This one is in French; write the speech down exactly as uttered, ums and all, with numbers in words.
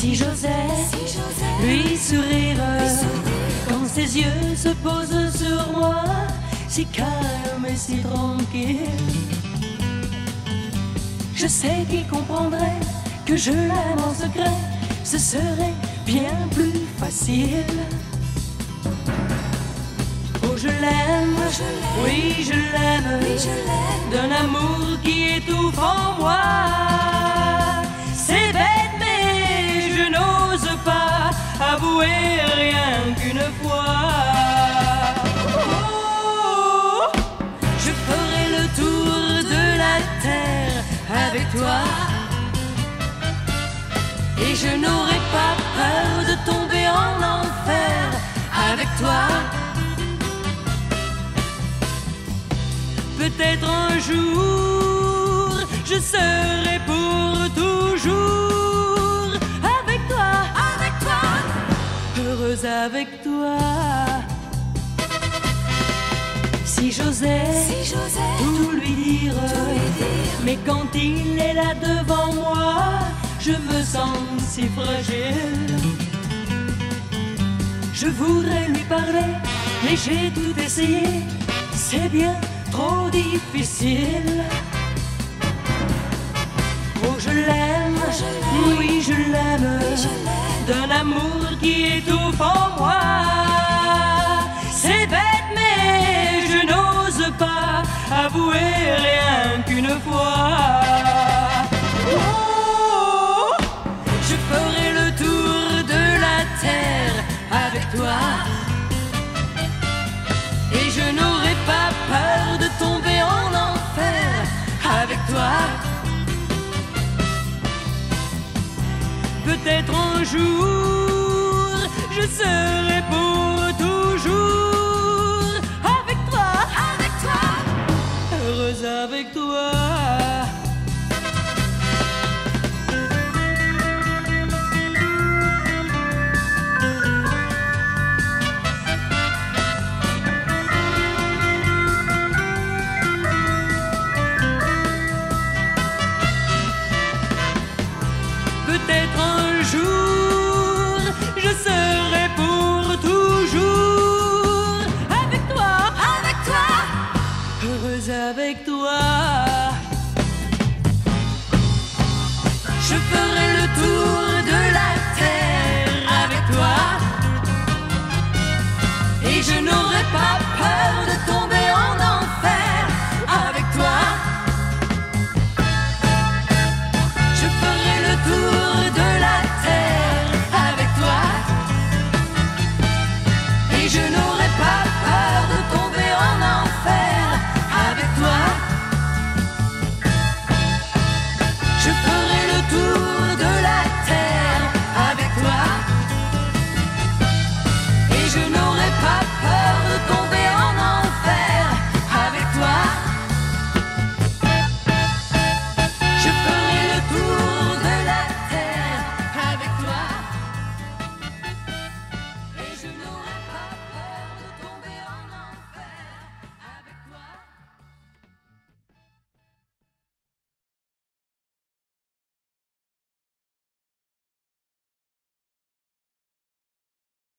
Si j'osais lui sourire quand ses yeux se posent sur moi, si calme et si tranquille, je sais qu'il comprendrait que je l'aime en secret, ce serait bien plus facile. Oh je l'aime, oui je l'aime, d'un amour qui étouffe en moi. C'est bête mais je n'ose pas avouer rien qu'une fois. Oh, je ferai le tour de la terre avec toi, et je n'aurai pas peur de tomber en enfer avec toi. Peut-être un jour je serai pour toujours avec toi, avec toi, heureuse avec toi. Si j'osais si tout lui dire, tout lui dire, mais quand il est là devant moi, je me sens si fragile. Je voudrais lui parler, mais j'ai tout essayé, c'est bien trop difficile. Oh je l'aime, oui je l'aime, d'un amour qui étouffe en moi. C'est bête mais je n'ose pas avouer rien qu'une fois. Oh, je ferai le tour de la terre avec toi, et je n'aurai pas peur de tomber en enfer avec toi. Peut-être un jour je serai pour toujours avec toi, avec toi, heureuse avec toi. Peut-être un jour je serai pour toujours avec toi, avec toi, heureuse avec toi. Je ferai le tour de la terre avec toi, et je n'aurai pas